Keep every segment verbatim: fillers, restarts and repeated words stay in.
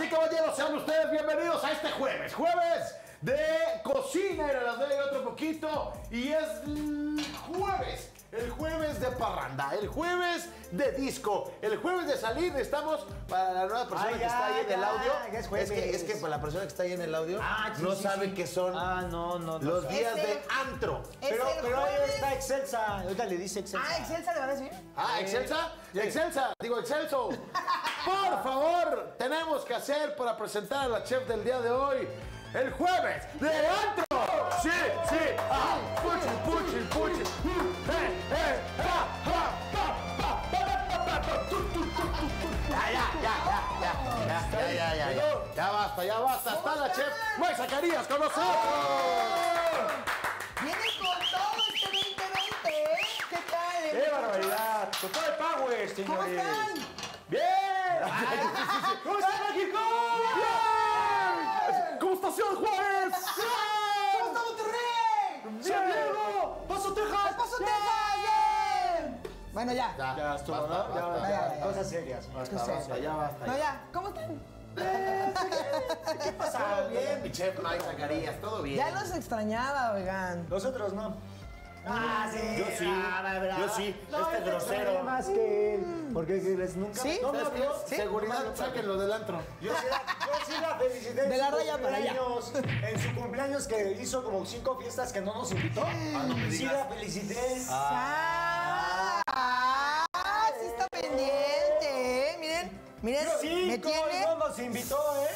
y caballeros, sean ustedes bienvenidos a este jueves. Jueves de cocina, y las doy otro poquito. Y es jueves. El jueves de parranda, el jueves de disco, el jueves de salir. Estamos para la nueva persona ah, que ya, está ahí en ya, el audio. Es, es, que, es que para la persona que está ahí en el audio ah, sí, no sí, sabe sí. que son ah, no, no, no, los no. días Es el- de antro. Pero, Es el pero ahí jueves. está Excelsa. Ahorita le dice Excelsa. Ah, Excelsa le va a decir. Ah, ¿Excelsa? Excelsa, digo Excelso. Por favor, tenemos que hacer para presentar a la chef del día de hoy el jueves de antro. Sí, sí. Ah, puchi, puchi, puchi. Eh, eh, ja, ja, pa, pa, pa, pa, pa, pa, tu, tu, tu, tu, tu. Ya, ya, ya, ya, ya, ya, ya, ya, ya. Ya basta, ya basta. Está la chef May Zacarías con nosotros. Viene con todo este veinte veinte, ¿eh? ¿Qué tal? ¡Qué barbaridad! Con todo el power, señores. ¿Cómo están? ¡Bien! ¿Cómo está México? ¡Bien! ¿Cómo está Ciudad Juárez? ¿Cómo está Monterrey? ¡San Diego! ¡Paso Texas! ¡Paso Texas! ¡Bien! Bueno, ya. Ya estuvo, ¿no? Basta, Ya, basta, ya, ya, ya. Cosas serias. Basta, Yo sé. basta, ya basta. No, ya. ¿Cómo están? ¿Qué pasa? Todo bien, mi chef May Zacarías, todo bien. Ya los extrañaba, oigan. Nosotros no. Ah, sí. Yo sí, yo sí, No, este yo te grosero. extrañé más que él. Porque les nunca. ¿Sí? No me ¿Sabes qué? habló. ¿Sí? Seguridad, sáquenlo del antro. Yo sí, la, yo sí la felicité en De su la raya para allá. cumpleaños. En su cumpleaños que hizo como cinco fiestas que no nos invitó. no me sí digas. la felicité. Ah, ah, sí está pendiente, ¿eh? Miren, miren, Sí, me cómo tiene. no nos invitó, ¿eh?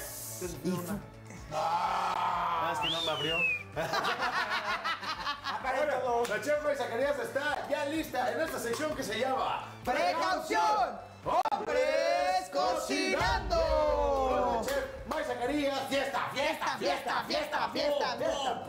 Ah, es que no me abrió. Bueno, La chef May Zacarías está ya lista en esta sección que se llama ¡Precaución! ¡Hombres cocinando! Con la chef May Zacarías, fiesta, fiesta, fiesta, fiesta, fiesta, fiesta.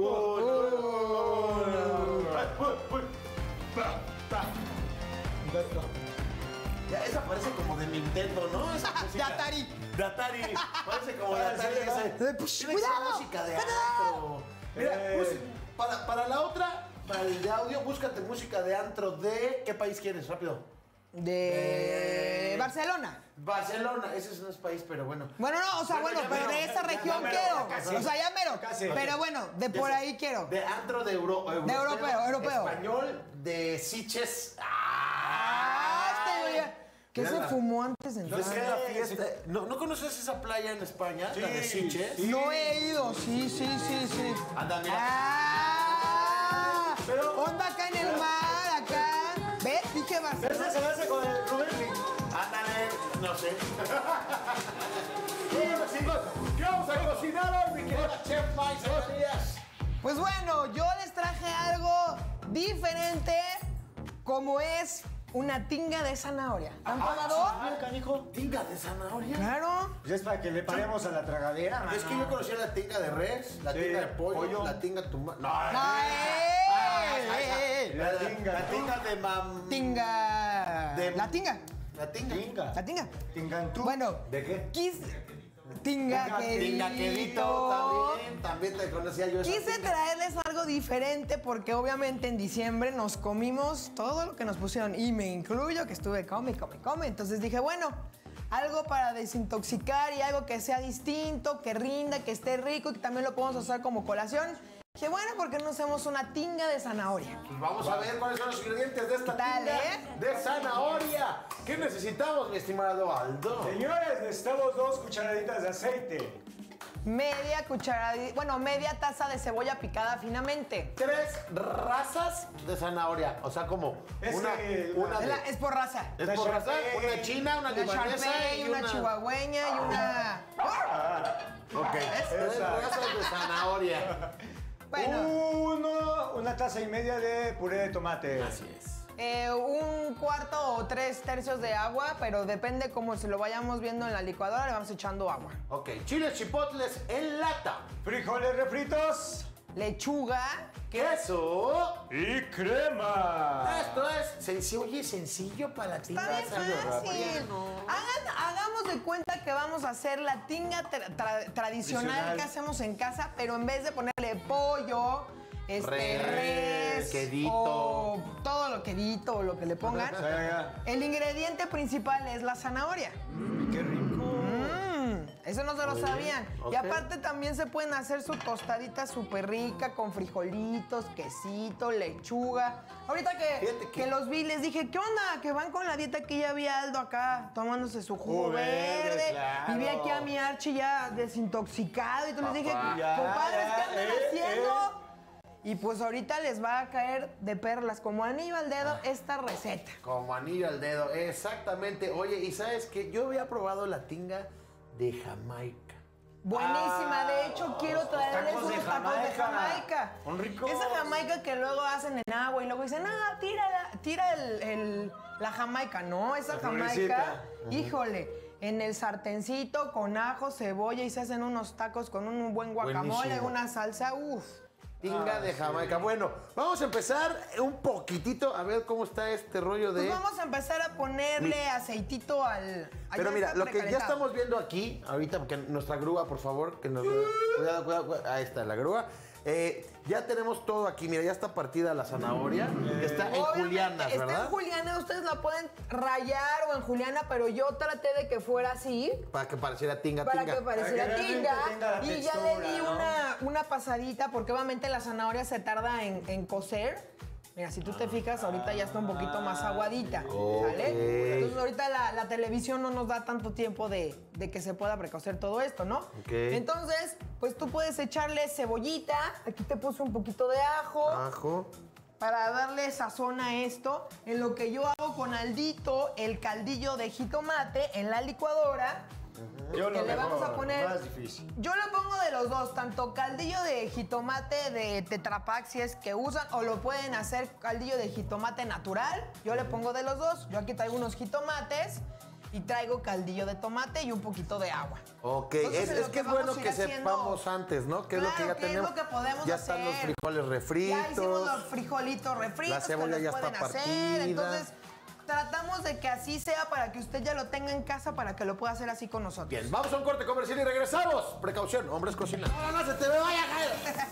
Ya, esa parece como de Nintendo, ¿no? Esa De música. Atari. De Atari. Parece como de Ah, Atari. sí, ese. Eh, Tiene pues, que ser cuidado. música de Cuidado. antro. Mira, Eh. bus- para, para la otra, para el de audio, búscate música de antro de... ¿Qué país quieres? Rápido. De Eh. Barcelona. Barcelona. Ese no es país, pero bueno. Bueno, no, o sea, Bueno, bueno, ya pero mero, de esa ya región mero, quiero. casi. O sea, ya mero. Casi. Pero bueno, de por Ya sé. ahí quiero. De antro de Euro, europeo. europeo, europeo. Español de Siches. Ah, este güey. ¿Qué se Mírala. fumó antes de No entrar? es que la fiesta. ¿No, ¿no conoces esa playa en España? La de Siches. No he ido, sí, sí, sí, sí. Anda, mira. Ah, Pero- onda acá en el mar, acá. ¿Ves? Dije Barcelona. ese se me hace con el Rubén Lee. Ándale, no sé. Bueno, chicos, ¿qué vamos a cocinar hoy, mi querida chef May Zacarías? Pues bueno, yo les traje algo diferente, como es una tinga de zanahoria. ¿Han probado? Ah, canijo. ¿Tinga de zanahoria? Claro. Pues es para que le paremos a la tragadera, mano. Es que yo conocía la tinga de res, la Sí, tinga de pollo, pollo. la tinga tuma... No, ¡Ay! Ah, esa, esa. ¡Eh! La, La tinga. La tinga de mam... Tinga. De- La tinga. La tinga. Tinga. La tinga. Tingantú. Bueno. ¿De qué? Quise. Tinga, Tinga, quedito. Tinga quedito, también, también te conocía yo esa Quise tinga. traerles algo diferente porque obviamente en diciembre nos comimos todo lo que nos pusieron y me incluyo que estuve come, come, come. Entonces dije, bueno, algo para desintoxicar y algo que sea distinto, que rinda, que esté rico y que también lo podemos usar como colación. Dije, bueno, ¿por qué no hacemos una tinga de zanahoria? Pues vamos a ver cuáles son los ingredientes de esta ¿Qué tal, tinga eh? de zanahoria. ¿Qué necesitamos, mi estimado Aldo? Señores, necesitamos dos cucharaditas de aceite. Media cucharada, bueno, media taza de cebolla picada finamente. Tres razas de zanahoria. O sea, como Es una, que una Es, de- la- es por raza. ¿Es Una por raza? Sharpei, Una china, una Una libanesa Sharpei, y una, una... chihuahueña y una... Ok, tres Esa. razas de zanahoria. Bueno, Uno, una taza y media de puré de tomate. Así es. eh, un cuarto o tres tercios de agua, pero depende cómo se lo vayamos viendo en la licuadora, le vamos echando agua. Ok, chiles chipotles en lata. Frijoles refritos. Lechuga, Queso. Y crema. Esto es sencillo, oye, sencillo para la tinga está bien de zanahoria. fácil. Hagan- hagamos de cuenta que vamos a hacer la tinga tra- tra- tradicional Tradicional. que hacemos en casa, pero en vez de ponerle pollo, este, Res, res, quedito. o todo lo quedito o lo que le pongan, Ya, ya. el ingrediente principal es la zanahoria. Qué rico. Mm. Eso no se lo Muy sabían. bien, ok. Y aparte también se pueden hacer su tostadita súper rica con frijolitos, quesito, lechuga. Ahorita que, Fíjate que- que los vi, les dije, ¿qué onda? Que van con la dieta que ya había Aldo acá, tomándose su jugo Jugo verde, verde. claro. Y vi aquí a mi Archie ya desintoxicado. Y tú les dije, Papá. compadres, ¿qué andan Ya, eh, haciendo? Y pues ahorita les va a caer de perlas como anillo al dedo esta receta. Como anillo al dedo, exactamente. Oye, ¿y sabes qué? Yo había probado la tinga de Jamaica. Buenísima, de hecho quiero traerles tacos de unos tacos de Jamaica. Jamaica. Son ricos. Esa Jamaica que luego hacen en agua y luego dicen, ah, tira, la, tira el, el- la Jamaica. No, esa La Jamaica, florecita. híjole, en el sartencito con ajo, cebolla y se hacen unos tacos con un buen guacamole, Buenísimo. una salsa, uff. Tinga de Jamaica. Bueno, vamos a empezar un poquitito a ver cómo está este rollo de... Pues vamos a empezar a ponerle aceitito al... Pero allá mira, está lo que ya precalentado. estamos viendo aquí, ahorita, porque nuestra grúa, por favor, que nos... Cuidado, cuidado, cuidado. Ahí está la grúa. Eh, ya tenemos todo aquí, mira, ya está partida la zanahoria. Está en Obviamente, julianas, está ¿verdad? en juliana, ustedes la pueden rayar o en juliana, pero yo traté de que fuera así. Para que pareciera tinga, Para tinga. que pareciera Para que realmente tinga. tenga la Y ya le textura, di ¿no? una, una pasadita, porque obviamente la zanahoria se tarda en, en cocer. Mira, si tú te fijas, ahorita ya está un poquito más aguadita, ¿sale? Entonces ahorita la, la televisión no nos da tanto tiempo de, de que se pueda precocer todo esto, ¿no? Ok. Entonces, pues tú puedes echarle cebollita. Aquí te puse un poquito de ajo. Ajo. Para darle sazón a esto, en lo que yo hago con Aldito, el caldillo de jitomate en la licuadora. Yo que lo le vamos mejor, a poner. más difícil. Yo le pongo de los dos, tanto caldillo de jitomate de Tetra Pak si es que usan, o lo pueden hacer caldillo de jitomate natural. Yo le pongo de los dos. Yo aquí traigo unos jitomates y traigo caldillo de tomate y un poquito de agua. Ok, Entonces, es, en es lo que es vamos bueno a ir que haciendo- sepamos antes, ¿no? ¿Qué es lo que Claro, ya ¿qué es tenemos? lo que podemos ya están los hacer? frijoles refritos. Ya hicimos los frijolitos refritos. La cebolla que ya los está pueden hacer. partida. Entonces, tratamos de que así sea para que usted ya lo tenga en casa para que lo pueda hacer así con nosotros. Bien, vamos a un corte comercial y regresamos. Precaución, hombres cocinando. No, no, se te ve, vaya, Jairo.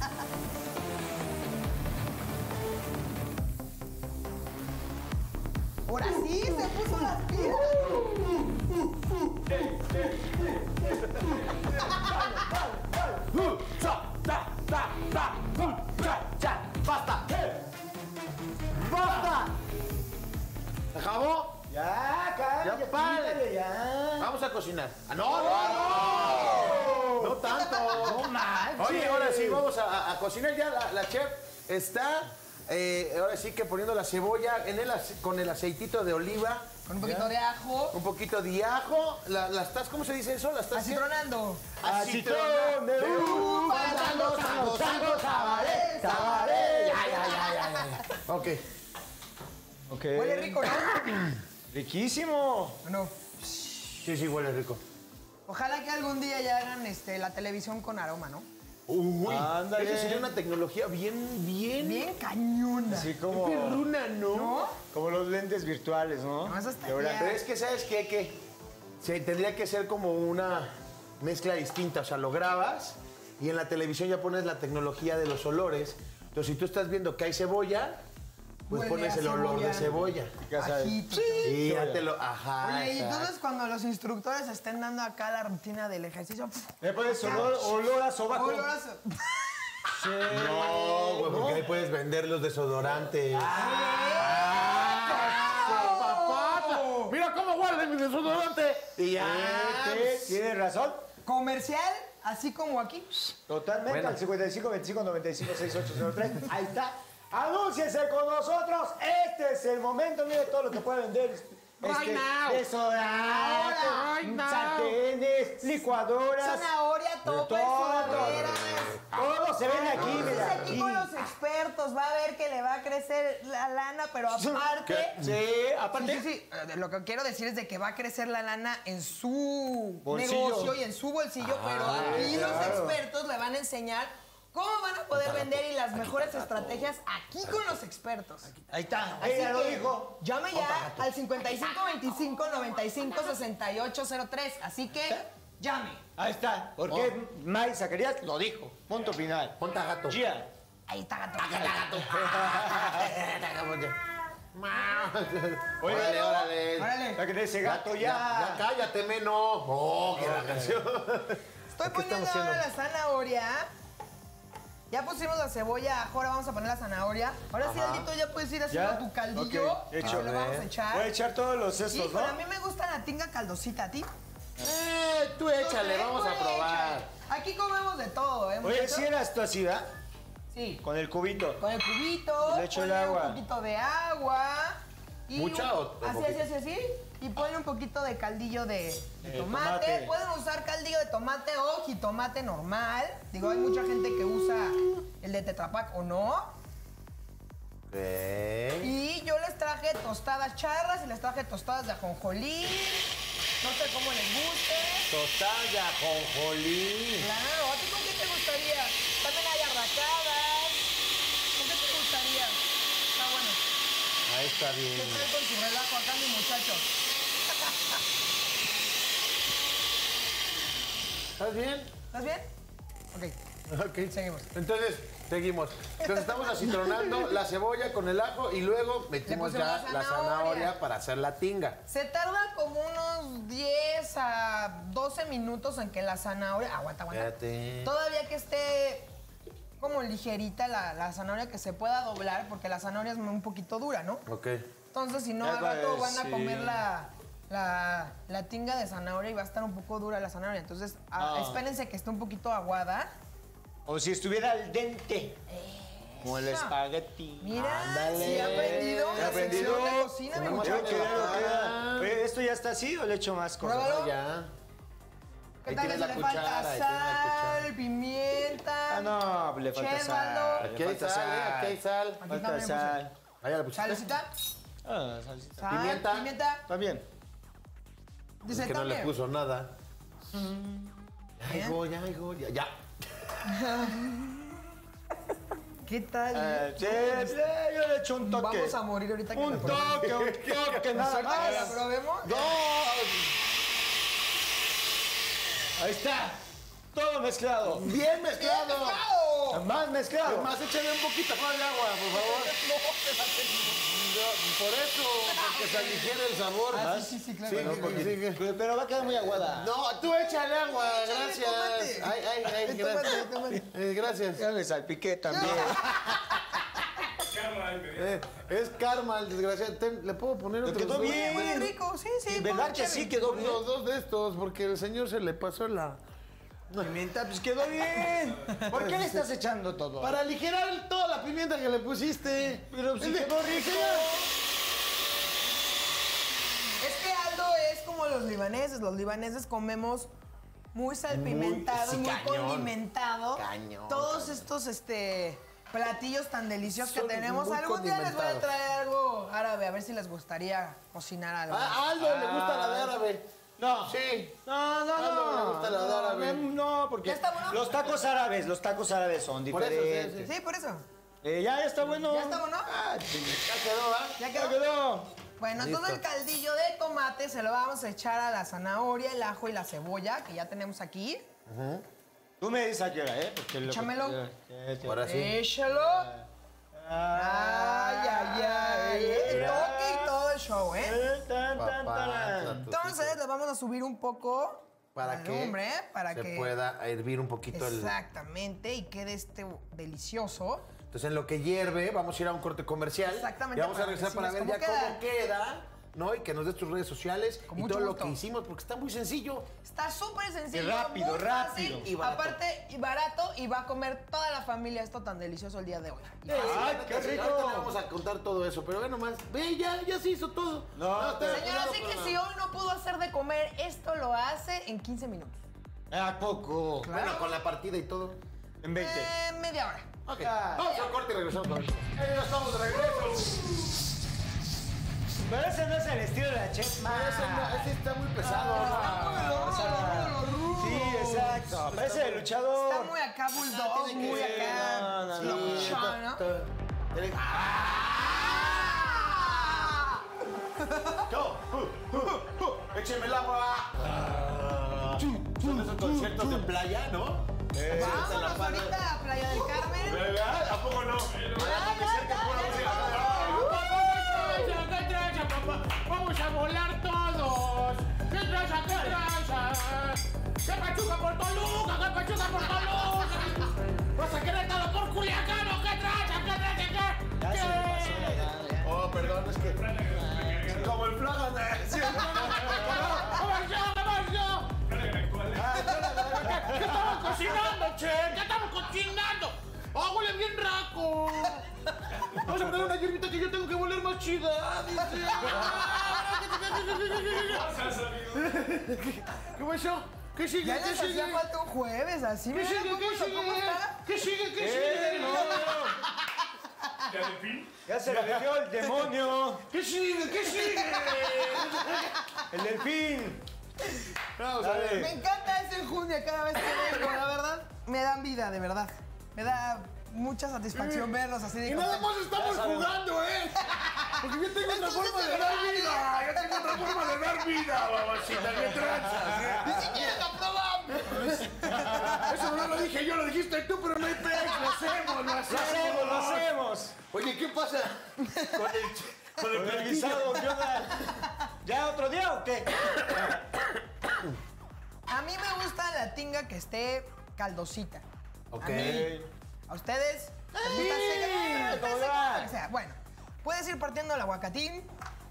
Ahora sí, se puso las pilas. Uh, cha, ta, ta, ta, uh, cha, cha. ¡Basta! ¡Basta! ¿Se acabó? Ya, cállate, Ya, padre. quítale, ya. Vamos a cocinar. Ah, no, no, no. No tanto. No manches. Oye, ahora sí, vamos a, a- a cocinar ya. La, la chef está, eh, ahora sí que poniendo la cebolla en el, ace- con el aceitito de oliva. Con un poquito de ajo. Un poquito de ajo. La, la estás, ¿cómo se dice eso? La estás Acitronando. Acitron de uva, tango, tango, tango, sabaré, sabaré. Ya, ya, ya, ya, ya. Ok. Ok. Huele rico, ¿no? Riquísimo. Bueno, Sí, sí, huele rico. ojalá que algún día ya hagan este, la televisión con aroma, ¿no? Uy, Ándale. esa sería una tecnología bien, bien... Bien cañona. Así como, perruna, ¿no? ¿No? como los lentes virtuales, ¿no? No, eso está Que ahora- bien. Pero es que, ¿sabes qué? Que se, tendría que ser como una mezcla distinta. O sea, lo grabas y en la televisión ya pones la tecnología de los olores. Entonces, si tú estás viendo que hay cebolla, pues Huele pones a el olor de cebolla. Ya sabes. Ajito. Y ya te lo... Ajá, Oye, y exacto. entonces cuando los instructores estén dando acá la rutina del ejercicio... Le pones olor, olor a sobaco. olor a so- Sí. No, güey, porque ahí puedes vender los desodorantes. ¡Ah! ¡Papá! ¡Mira cómo guarda mi desodorante! Y ya. ¿Qué? ¿Tienes razón? Comercial, así como aquí. Totalmente, Bueno. al cincuenta y cinco, veinticinco, noventa y cinco, sesenta y ocho cero tres. Ahí está. Anúnciese con nosotros. Este es el momento. Mire todo lo que puede vender. Right now. Desodorante, Ahora, right now. sartenes, licuadoras. Zanahoria, tope, todo. sudaderas. Todo se vende aquí, Entonces mira. aquí con los expertos va a ver que le va a crecer la lana, pero aparte... Sí, aparte. Sí, sí, sí. Eh, Lo que quiero decir es de que va a crecer la lana en su Bolsillo. negocio y en su bolsillo, pero aquí los claro. expertos le van a enseñar cómo van a poder vender y las mejores estrategias aquí con los expertos. Ahí está. Así Ahí ya lo que dijo. llame ya al cincuenta y cinco veinticinco noventa y cinco sesenta y ocho cero tres. Así que llame. Ahí está. Porque May Zacarías lo dijo. Punto final. Ponte a gato. Ya. Ahí está gato. Órale, órale. Órale. Ya que de ese gato ya. Ya, ya cállate, meno. Oh, qué la canción. Estoy ¿Qué poniendo estamos haciendo? ahora la zanahoria. Ya pusimos la cebolla, ahora vamos a poner la zanahoria. Ahora sí, Ajá. Aldito, ya puedes ir haciendo ¿Ya? tu caldillo. Ok, Y hecho. se lo vamos a Voy echar. a echar todos los estos, Híjole, ¿no? a mí me gusta la tinga caldosita, ¿a ti? Eh, tú échale, Tú vamos a échale. probar. Aquí comemos de todo, ¿eh, Oye, muchachos? si eras tú así, ¿verdad? Sí. Con el cubito. Con el cubito, Le echo el ponle agua. un poquito de agua. Y ¿Mucha un- o- o Así, poquito? así, así, así. Y ponle un poquito de caldillo de, de Eh, tomate. tomate. Pueden usar caldillo de tomate o jitomate normal. Digo, hay mucha gente que usa el de Tetra Pak o no. Ok. Y yo les traje tostadas charras y les traje tostadas de ajonjolí. No sé cómo les guste. Tostadas de ajonjolí. Claro, ¿a ti con qué te gustaría? También hay arracadas. ¿Con qué te gustaría? Está bueno. Ahí está ¿Qué bien. tal con su relajo acá, mi muchacho? ¿Estás bien? ¿Estás bien? Ok. Ok. Seguimos. Entonces, seguimos. Entonces estamos acitronando la cebolla con el ajo y luego metimos pusimos ya la la zanahoria. zanahoria para hacer la tinga. Se tarda como unos diez a doce minutos en que la zanahoria... Aguanta, aguanta. Espérate. Todavía que esté como ligerita la, la zanahoria, que se pueda doblar, porque la zanahoria es un poquito dura, ¿no? Ok. Entonces, si no, Ya al rato ves, van a sí. comer la, la, la tinga de zanahoria y va a estar un poco dura la zanahoria. Entonces, a- Ah. espérense que esté un poquito aguada. O si estuviera al dente. Como el Eso. espagueti. Mira, Ándale. sí he aprendido ¿Ya la aprendido? sección de cocina, mi Tenemos muchacho. que- Queda, queda. Oye, ¿esto ya está así o le echo más cosas? Pruébalo. No, ya. ¿Qué Ahí tal tienes si la le cuchara, falta ahí tienes la sal, pimienta? Ah, no, le falta Chévalo. sal. Aquí Le hay falta sal, eh, aquí hay sal. Aquí Falta también sal. Ahí la pusiste. ¿Salecita? Ah, salsita. Sal, Pimienta. pimienta. Está bien. Dice Es que no le también. puso nada. Ya, Bien. hijo, ya, hijo, ya. Ya. ¿Qué tal? Eh, sí, sí, yo le echo un toque. Vamos a morir ahorita que Un la probemos. toque, un toque, nada ¿Que la más. probemos? ¡No! Ahí está. Todo mezclado. ¡Bien mezclado! ¡Mezclado! Más mezclado. Además, échale un poquito más de agua, por favor. No, por eso, porque se aliviere el sabor. Ah, sí, sí, sí, claro. Sí, No, sí, porque- sí, sí. Pero va a quedar muy aguada. No, tú échale agua, Échale gracias. tomate. Ay, ay, ay, El gracias. tomate, el tomate. Eh, gracias. Ya me salpiqué también. Eh, es karma, el desgraciado. Ten- ¿Le puedo poner otro? quedó dos? bien. Muy rico, sí, sí. ¿Verdad ponle que sí chévere. quedó bien? Los dos de estos, porque el señor se le pasó la... Pimienta, pues quedó bien. ¿Por qué le estás echando todo? Para aligerar toda la pimienta que le pusiste. Pero si El de- quedó rico. Es que Aldo es como los libaneses. Los libaneses comemos muy salpimentado, Muy- muy, sí, cañón. condimentado. Cañón, Todos cañón. estos este, platillos tan deliciosos que Son tenemos. muy Algún día les voy a condimentados. traer algo árabe, a ver si les gustaría cocinar algo. Ah, a Aldo le gusta la de árabe. No. Sí. No, no, Aldo no. le gusta la de no, árabe. No, porque ¿Ya está bueno? los tacos árabes, los tacos árabes son Por eso, sí, diferentes. sí. Sí, por eso. Eh, ya, ya está bueno. ¿Ya está bueno? Ah, sí. Ya quedó, ¿ah? ¿Ya Ya quedó? quedó. Bueno, Listo. todo el caldillo de tomate se lo vamos a echar a la zanahoria, el ajo y la cebolla que ya tenemos aquí. Tú me dices a qué hora, ¿eh? Porque lo- Échamelo. Ya, ya. Ahora sí. Échalo. Ay, ay, ay. El toque y todo el show, ¿eh? Eh, tan, tan, Papá, tan. Entonces le vamos a subir un poco Para al que hombre, para se que pueda hervir un poquito el... exactamente y quede este delicioso. Entonces, en lo que hierve, vamos a ir a un corte comercial. Exactamente, Y vamos a para regresar para ver decirles ya cómo cómo queda, ¿no? Y que nos des tus redes sociales Con y mucho todo lo gusto. que hicimos, porque está muy sencillo. Está súper sencillo, Y rápido, muy rápido. fácil, Y barato. aparte y barato y va a comer toda la familia esto tan delicioso el día de hoy. Y fácil. ¡Ay, qué Ahorita rico! le vamos a contar todo eso, pero ve nomás, ve, ya, ya se hizo todo. No, está pero- Señora, así que si hoy no pudo hacer de comer, esto lo hace en quince minutos. ¿A poco? Bueno, con la partida y todo. En veinte. Eh, media hora. Ok, Ah. vamos al corte y regresamos con esto. Eh, ya estamos de regreso. Pero ese no es el estilo de la chef. Pero ese, no- ese está muy pesado. Ah, Sí, exacto. Parece el luchador. Está muy acá, bulldog, tiene que muy ser, acá. no, no, Sí, no. locochón, ¿no? está- tiene- ¡Ah! Go, uh, uh, uh, écheme el agua. Ah. Son esos conciertos de playa, ¿no? Eh, Vámonos ahorita a Playa del Carmen. ¿Verdad? ¿A poco no? Ya, ya, ya, ya, ya. Vamos a poner una hierbita que yo tengo que volver más chida. Dice. ¿Qué pasó? ¿Qué sigue? Ya ¿Qué les sigue? hacía falta un jueves, así. ¿Qué Mira sigue? cómo, ¿Qué sigue? ¿Cómo está? ¿Qué sigue? ¿Qué Eh, sigue? no. ¿Ya de fin? Ya se le metió el demonio. ¿Qué sigue? ¿Qué sigue? El delfín. Vamos a ver. Me encanta ese enjundia cada vez que vengo, la verdad. Me dan vida, de verdad. Me da mucha satisfacción verlos así de Y nada contentos. más estamos jugando, ¿eh? Porque yo tengo otra Entonces, forma de de dar verdad, vida. Yo tengo otra forma de dar vida, babacita. ¿Qué tranzas? ¡Ni siquiera lo probamos! Eso no lo dije yo, lo dijiste tú, pero no hay pex. Lo hacemos, lo Lo hacemos. hacemos, lo hacemos. Oye, ¿qué pasa con el, con el Con el platillo? guisado, ¿qué onda? ¿Ya otro día o qué? A mí me gusta la tinga que esté caldosita. Ok. A mí. ¿A ustedes? ¿Les gusta Sí, seca? ¿cómo Seca, va? o sea, bueno, puedes ir partiendo el aguacatín.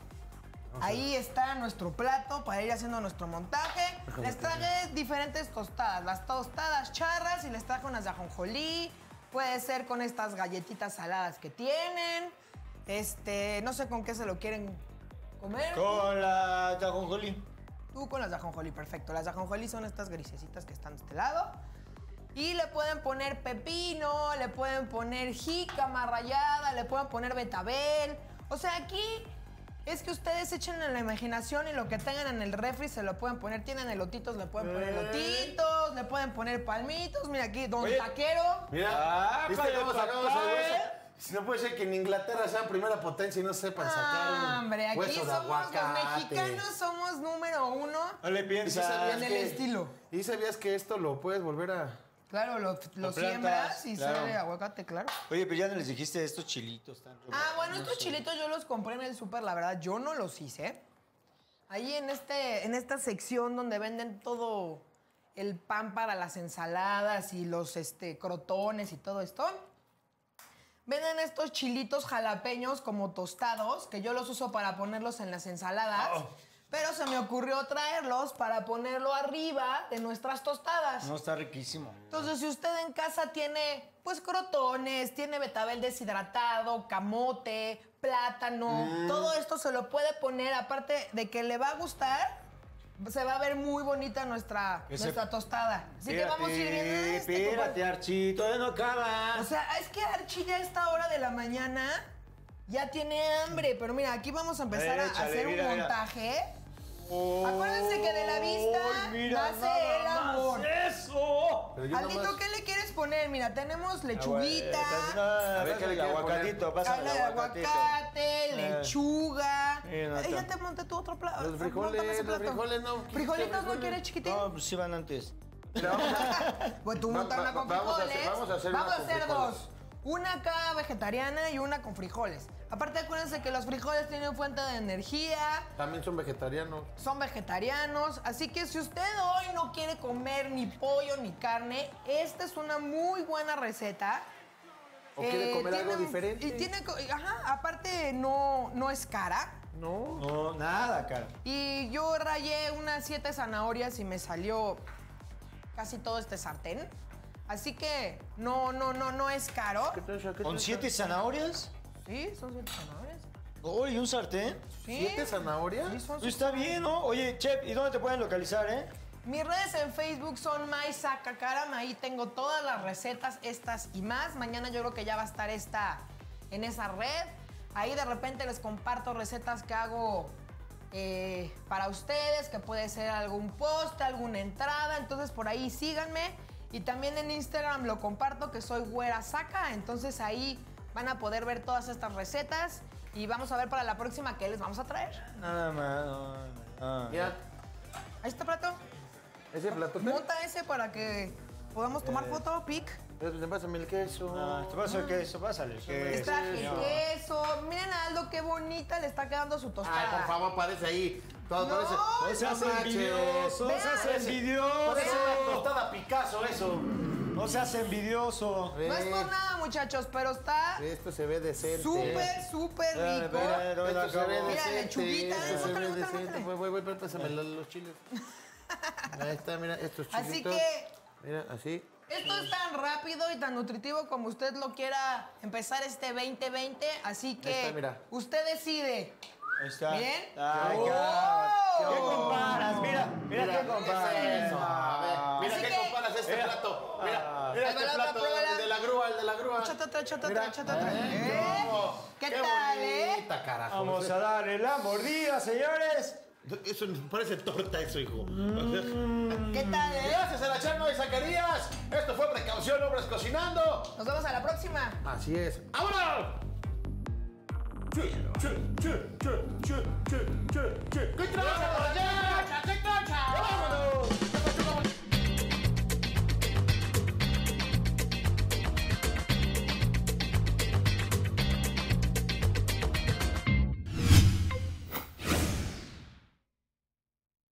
Ahí está nuestro plato para ir haciendo nuestro montaje. Les traje diferentes tostadas. Las tostadas charras y les traje unas de ajonjolí. Puede ser con estas galletitas saladas que tienen. Este, no sé con qué se lo quieren comer. Con la tajonjolí. Tú con las de ajonjolí, perfecto. Las de ajonjolí son estas grisecitas que están de este lado. Y le pueden poner pepino, le pueden poner jícama rallada, le pueden poner betabel. O sea, aquí es que ustedes echen en la imaginación y lo que tengan en el refri se lo pueden poner. Tienen elotitos, le pueden poner elotitos, le pueden poner palmitos. Mira aquí, don Oye. Taquero. Mira, Ah, ¿viste padre, cómo sacamos papá, el hueso? ¿eh? Si no puede ser que en Inglaterra sean primera potencia y no sepan sacar un Ah, hombre, aquí hueso de somos los aguacate. mexicanos, somos número uno. No le ¿Y sí piensas. sabías En el que- estilo. ¿Y sabías que esto lo puedes volver a...? Claro, lo, lo plantas, siembras y claro. sale aguacate, claro. Oye, pero ya no les dijiste estos chilitos tan Ah, bueno, estos chilitos yo los compré en el súper, la verdad, yo no los hice. Ahí en, este, en esta sección donde venden todo el pan para las ensaladas y los este, crotones y todo esto, venden estos chilitos jalapeños como tostados, que yo los uso para ponerlos en las ensaladas. Oh. Pero se me ocurrió traerlos para ponerlo arriba de nuestras tostadas. No, está riquísimo. Entonces, si usted en casa tiene, pues, crotones, tiene betabel deshidratado, camote, plátano, Mm. todo esto se lo puede poner, aparte de que le va a gustar, se va a ver muy bonita nuestra, Ese- nuestra tostada. Así que vamos a ir viendo este, Espérate, compadre. Archie, todavía no acaba. O sea, es que Archie ya a esta hora de la mañana ya tiene hambre, pero mira, aquí vamos a empezar a Échale, hacer mira, un mira. montaje. Acuérdense que de la vista Ay, nace el nada más amor. ¡Eso! Pero yo Aldito, nomás- ¿qué le quieres poner? Mira, tenemos lechuguita, A ver, ¿qué le el quieres aguacatito, pásame carne el de aguacatito. aguacate, lechuga. Sí, no, Ay, ya está. te monté tu otro plato. Los frijoles, los frijoles no. ¿Frijolitos no frijoles. quieres, chiquitín? No, pues sí van antes. Mira, vamos a- Pues tú Va- monta va- una con vamos a hacer- frijoles. vamos a hacer una con frijoles. dos. Una acá vegetariana y una con frijoles. Aparte, acuérdense que los frijoles tienen fuente de energía, También son vegetarianos. son vegetarianos. Así que si usted hoy no quiere comer ni pollo ni carne, esta es una muy buena receta. ¿O quiere Eh, comer algo tiene- diferente? Y tiene, co- ajá, aparte no, no es cara. No. No, nada, cara. Y yo rayé unas siete zanahorias y me salió casi todo este sartén. Así que no, no, no, no es caro. ¿Qué tranza, qué ¿Con tranza? siete zanahorias? Sí, son siete zanahorias. Oye, ¿un sartén? Sí. ¿Siete zanahorias? Sí, son Pues está bien, ¿no? Oye, Chef, ¿y dónde te pueden localizar, eh? Mis redes en Facebook son MySacacaram. Ahí tengo todas las recetas, estas y más. Mañana yo creo que ya va a estar esta en esa red. Ahí de repente les comparto recetas que hago eh, para ustedes, que puede ser algún post, alguna entrada. Entonces por ahí síganme. Y también en Instagram lo comparto, que soy Güera Saca. Entonces ahí van a poder ver todas estas recetas. Y vamos a ver para la próxima qué les vamos a traer. Nada más, no, no. Mira, Ahí está, plato. ese plato. Monta ese para que podamos tomar foto, pic. Pásame el queso. Ah, te pasa el queso, pásale el Les queso. traje señor. queso. Miren a Aldo qué bonita le está quedando su tostada. Ay, por favor, parece ahí. Todo No, parece. No seas envidioso, no Vean. seas Parece envidioso. una tostada Picasso, eso. No seas envidioso. No es por nada, muchachos, pero está Esto se ve decente. súper, súper Espérame, rico. espérame, no me la Esto se ve acabo. Mira, decente. lechuguita, Esto se bótale, ve bótale, decente. bótale. Voy, voy, voy, pásame los chiles. Ahí está, mira, estos chilitos. Así que Mira, así. Esto es tan rápido y tan nutritivo como usted lo quiera empezar este veinte veinte, así que Ahí está, mira. usted decide. Ahí está. ¿Bien? Ay, ¡Oh! ¿qué comparas? Mira, mira, qué comparas. Eso, a ver, mira Así qué que- comparas este Mira. plato. Mira, Ah. mira Ahí va este la otra, plato, pruébala. el de la grúa, el de la grúa. Échate otra, échate Mira. otra, échate otra. Eh, ¿Eh? ¿cómo? ¿Qué tal, eh? bonita, carajo. Vamos a darle la mordida, señores. Eso parece torta eso, hijo. ¿Qué tal, eh? Gracias a la chef Noy Zacarías. Esto fue Precaución, Hombres Cocinando. Nos vemos a la próxima. Así es. ¡Vámonos! Che, che, che, che, che, che, che, che. ¿Qué traes?